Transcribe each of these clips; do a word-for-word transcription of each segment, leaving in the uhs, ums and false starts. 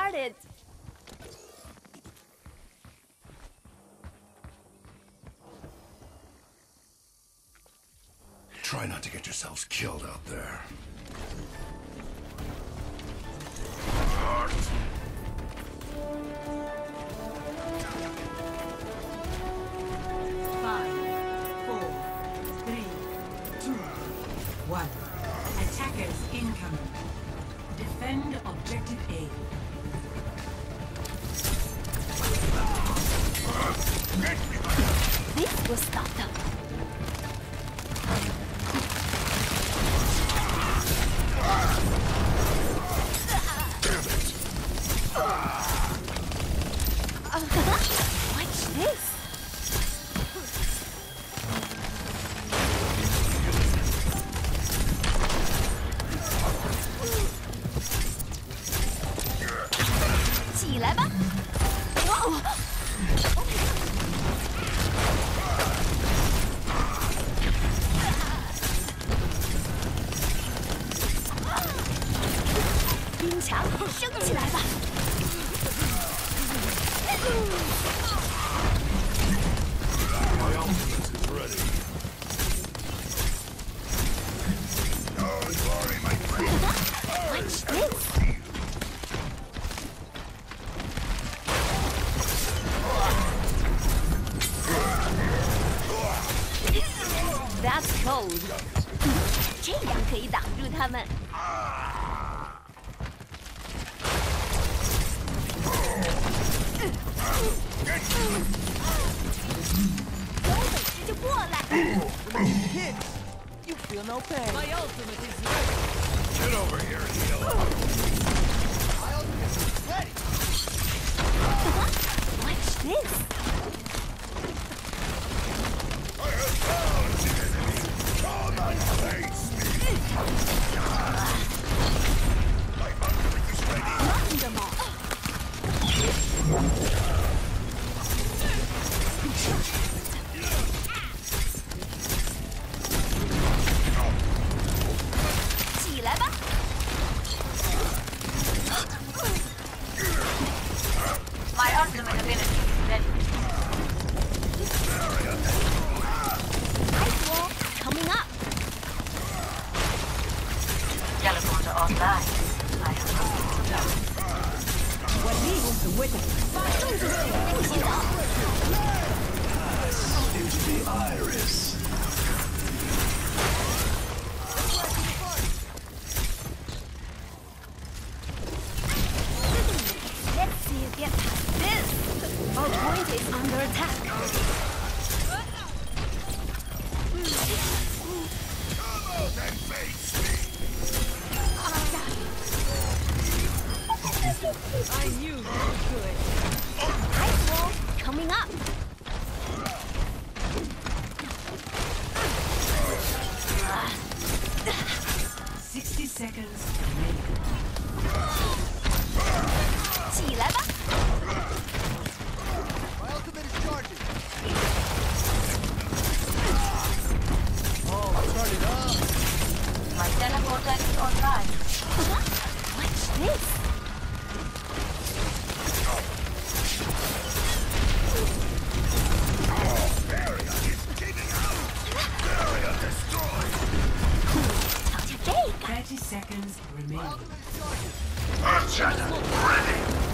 started. Try not to get yourselves killed out there. Five, four, three, two, one. Attackers incoming. Defend objective A. This will stop them. Watch this.起来吧！哇哦！ 冰墙升起来吧！ My ultimate is ready. Don't worry, my friend. Watch this. That's cold. 这样可以挡住他们。 有本事就过来！ You feel no pain. My ultimate is ready. Get over here and heal. My ultimate is ready. Watch this. I have found the enemy. Come and face me. My ultimate is ready. Rotten them all. 起来吧！ My ultimate ability is ready. Ice wall coming up. Teleporter online. I have nothing to do. 我利用的 weapon. 不洗澡。 Into the iris. Let's see you get past this. Our point is under attack. Come out and face me. I knew you were good. Ice wall coming up. Sixty seconds remaining. 起来吧！ My ultimate is charging. Oh, turn it up. My teleporter is online. Watch this. Barrier is giving out. Barrier destroyed. 瞧瞧这个， Thirty seconds remaining. Earthshatter ready.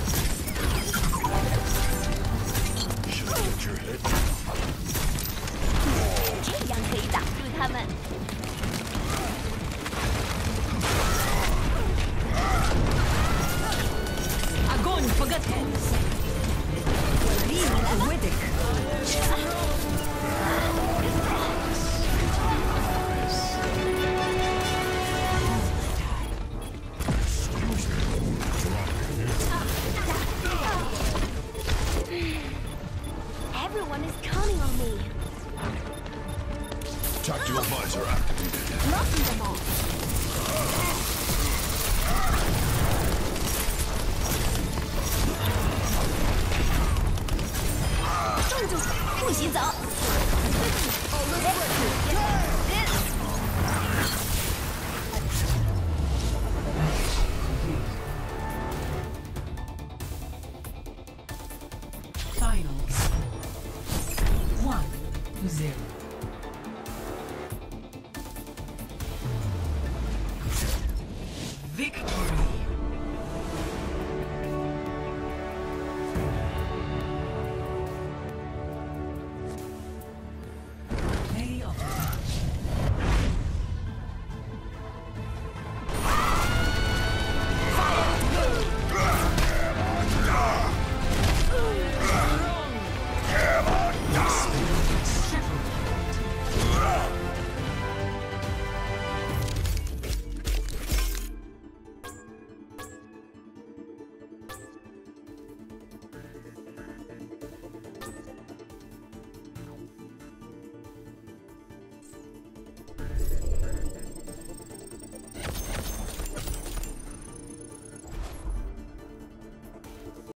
Should I get your head? 这样可以挡住他们。 Огонь поготовить. 我利用的 weapon. Everyone is counting on me. Tactical visor activated. Knocking them all. Final. One to zero.